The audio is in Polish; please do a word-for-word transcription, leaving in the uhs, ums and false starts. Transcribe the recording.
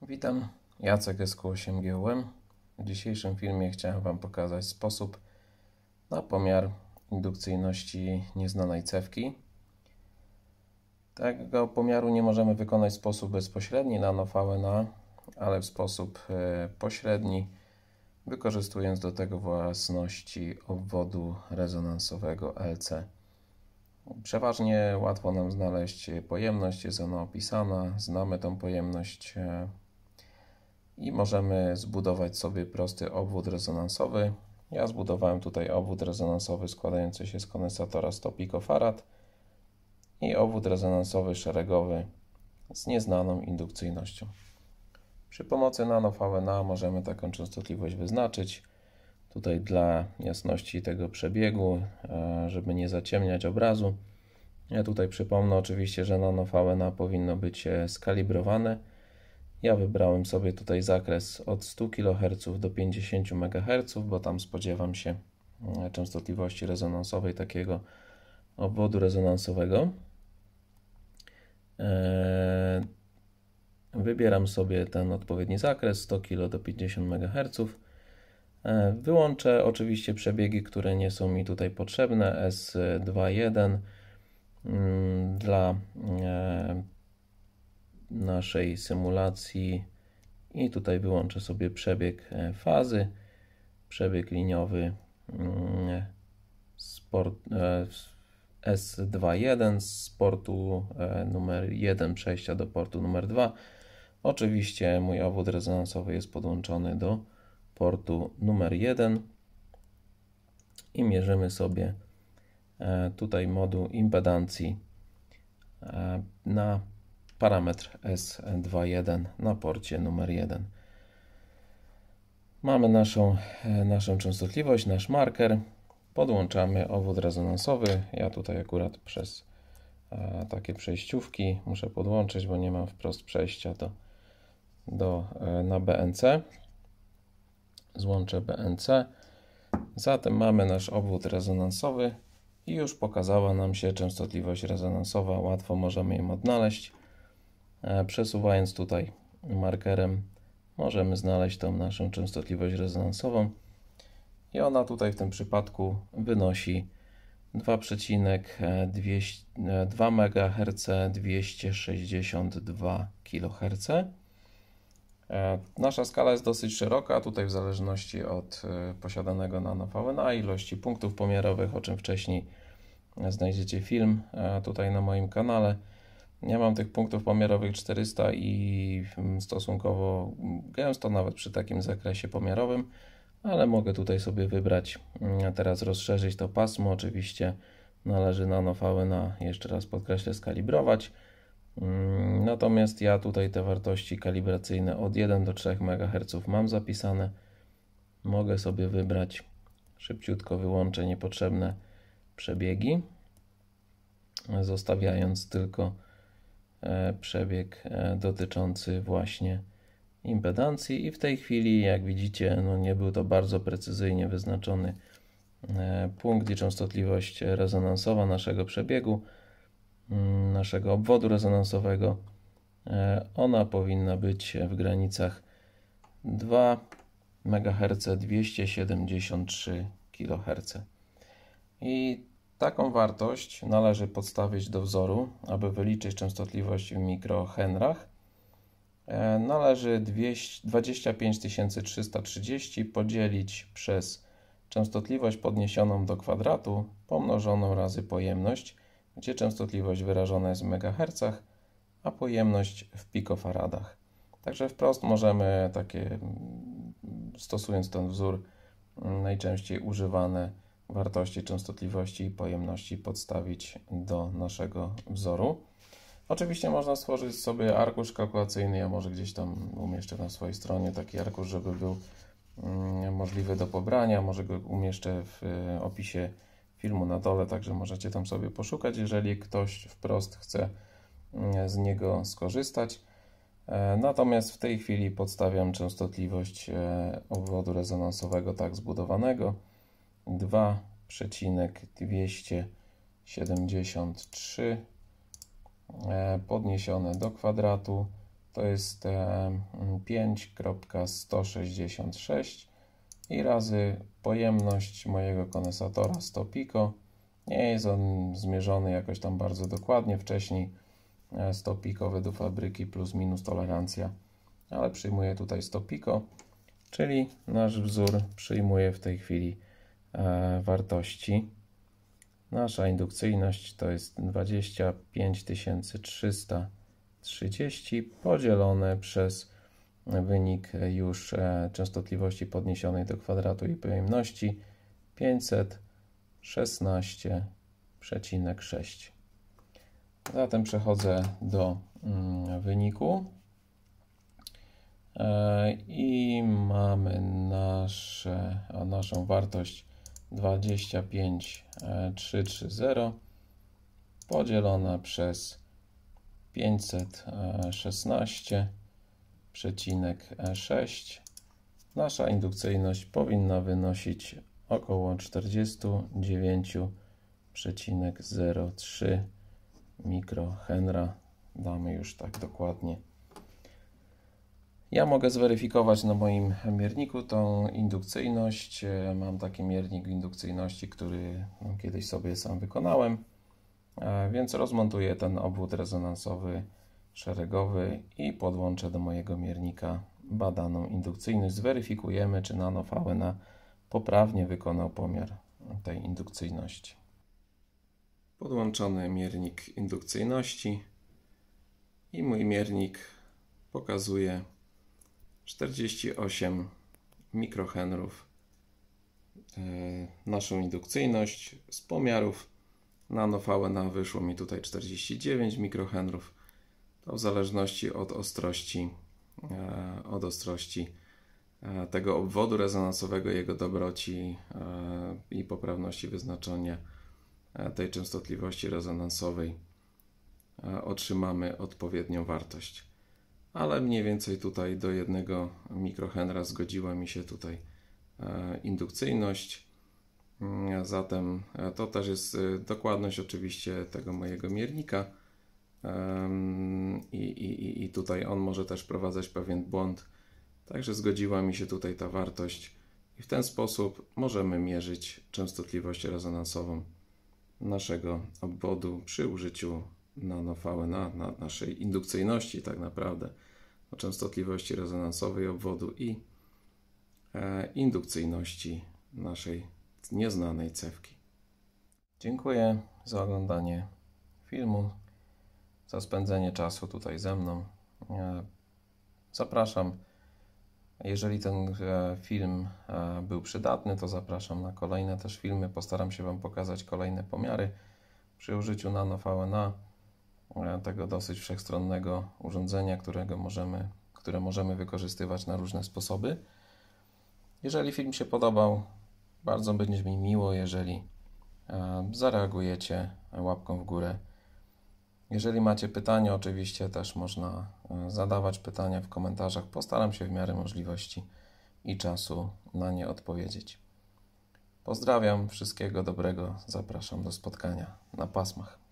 Witam, Jacek S Q osiem G U M. W dzisiejszym filmie chciałem Wam pokazać sposób na pomiar indukcyjności nieznanej cewki. Tego pomiaru nie możemy wykonać w sposób bezpośredni nano V N A, ale w sposób pośredni, wykorzystując do tego własności obwodu rezonansowego L C. Przeważnie łatwo nam znaleźć pojemność, jest ona opisana, znamy tą pojemność i możemy zbudować sobie prosty obwód rezonansowy. Ja zbudowałem tutaj obwód rezonansowy składający się z kondensatora sto pikofarad i obwód rezonansowy szeregowy z nieznaną indukcyjnością. Przy pomocy nano V N A możemy taką częstotliwość wyznaczyć. Tutaj dla jasności tego przebiegu, żeby nie zaciemniać obrazu. Ja tutaj przypomnę oczywiście, że nano V N A powinno być skalibrowane. Ja wybrałem sobie tutaj zakres od stu kiloherców do pięćdziesięciu megaherców, bo tam spodziewam się częstotliwości rezonansowej takiego obwodu rezonansowego. Wybieram sobie ten odpowiedni zakres sto kilo do pięćdziesięciu megaherców. Wyłączę oczywiście przebiegi, które nie są mi tutaj potrzebne, S dwa jeden dla naszej symulacji i tutaj wyłączę sobie przebieg fazy, przebieg liniowy sport, S dwa jeden z portu numer jeden przejścia do portu numer dwa. Oczywiście mój obwód rezonansowy jest podłączony do portu numer jeden i mierzymy sobie tutaj moduł impedancji na parametr S dwa jeden na porcie numer jeden. Mamy naszą, naszą częstotliwość, nasz marker. Podłączamy obwód rezonansowy. Ja tutaj akurat przez e, takie przejściówki muszę podłączyć, bo nie mam wprost przejścia do, do, e, na B N C. Złączę B N C. Zatem mamy nasz obwód rezonansowy i już pokazała nam się częstotliwość rezonansowa. Łatwo możemy ją odnaleźć. E, przesuwając tutaj markerem możemy znaleźć tą naszą częstotliwość rezonansową. I ona tutaj w tym przypadku wynosi dwa megaherce dwieście sześćdziesiąt dwa kiloherce. Nasza skala jest dosyć szeroka, tutaj w zależności od posiadanego nano V N A, ilości punktów pomiarowych, o czym wcześniej znajdziecie film tutaj na moim kanale. Ja mam tych punktów pomiarowych czterysta i stosunkowo gęsto, nawet przy takim zakresie pomiarowym. Ale mogę tutaj sobie wybrać, teraz rozszerzyć to pasmo. Oczywiście należy nano V N A, jeszcze raz podkreślę, skalibrować. Natomiast ja tutaj te wartości kalibracyjne od jeden do trzech megaherców mam zapisane. Mogę sobie wybrać, szybciutko wyłączę niepotrzebne przebiegi, zostawiając tylko przebieg dotyczący właśnie impedancji i w tej chwili, jak widzicie, no nie był to bardzo precyzyjnie wyznaczony punkt i częstotliwość rezonansowa naszego przebiegu, naszego obwodu rezonansowego. Ona powinna być w granicach dwa megaherce dwieście siedemdziesiąt trzy kiloherce. I taką wartość należy podstawić do wzoru, aby wyliczyć częstotliwość w mikrohenrach. Należy dwadzieścia pięć tysięcy trzysta trzydzieści podzielić przez częstotliwość podniesioną do kwadratu pomnożoną razy pojemność, gdzie częstotliwość wyrażona jest w megahercach, a pojemność w pikofaradach. Także wprost możemy takie, stosując ten wzór, najczęściej używane wartości częstotliwości i pojemności podstawić do naszego wzoru. Oczywiście można stworzyć sobie arkusz kalkulacyjny, ja może gdzieś tam umieszczę na swojej stronie taki arkusz, żeby był możliwy do pobrania, może go umieszczę w opisie filmu na dole, także możecie tam sobie poszukać, jeżeli ktoś wprost chce z niego skorzystać. Natomiast w tej chwili podstawiam częstotliwość obwodu rezonansowego tak zbudowanego dwa przecinek dwieście siedemdziesiąt trzy podniesione do kwadratu to jest pięć przecinek sto sześćdziesiąt sześć i razy pojemność mojego kondensatora sto piko. Nie jest on zmierzony jakoś tam bardzo dokładnie. Wcześniej sto piko według fabryki plus minus tolerancja, ale przyjmuję tutaj sto piko, czyli nasz wzór przyjmuje w tej chwili e, wartości. Nasza indukcyjność to jest dwadzieścia pięć tysięcy trzysta trzydzieści podzielone przez wynik już e, częstotliwości podniesionej do kwadratu i pojemności pięćset szesnaście przecinek sześć. Zatem przechodzę do mm, wyniku e, i mamy nasze, a naszą wartość dwadzieścia pięć tysięcy trzysta trzydzieści podzielona przez pięćset szesnaście przecinek sześć. Nasza indukcyjność powinna wynosić około czterdzieści dziewięć przecinek zero trzy mikrohenra. Damy już tak dokładnie. Ja mogę zweryfikować na moim mierniku tą indukcyjność. Mam taki miernik indukcyjności, który kiedyś sobie sam wykonałem, więc rozmontuję ten obwód rezonansowy szeregowy i podłączę do mojego miernika badaną indukcyjność. Zweryfikujemy, czy nano V N A poprawnie wykonał pomiar tej indukcyjności. Podłączony miernik indukcyjności i mój miernik pokazuje czterdzieści osiem mikrohenrów. Naszą indukcyjność z pomiarów nano V N A wyszło mi tutaj czterdzieści dziewięć mikrohenrów. To w zależności od ostrości, od ostrości tego obwodu rezonansowego, jego dobroci i poprawności wyznaczenia tej częstotliwości rezonansowej otrzymamy odpowiednią wartość. Ale mniej więcej tutaj do jednego mikrohenra zgodziła mi się tutaj indukcyjność. Zatem to też jest dokładność oczywiście tego mojego miernika i, i, i tutaj on może też wprowadzać pewien błąd. Także zgodziła mi się tutaj ta wartość i w ten sposób możemy mierzyć częstotliwość rezonansową naszego obwodu przy użyciu nano V N A, na naszej indukcyjności tak naprawdę, o częstotliwości rezonansowej obwodu i e, indukcyjności naszej nieznanej cewki. Dziękuję za oglądanie filmu, za spędzenie czasu tutaj ze mną. E, zapraszam, jeżeli ten e, film e, był przydatny, to zapraszam na kolejne też filmy. Postaram się Wam pokazać kolejne pomiary przy użyciu nano V N A, e, tego dosyć wszechstronnego urządzenia, którego możemy, które możemy wykorzystywać na różne sposoby. Jeżeli film się podobał, bardzo będzie mi miło, jeżeli e, zareagujecie łapką w górę. Jeżeli macie pytania, oczywiście też można zadawać pytania w komentarzach. Postaram się w miarę możliwości i czasu na nie odpowiedzieć. Pozdrawiam, wszystkiego dobrego, zapraszam do spotkania na pasmach.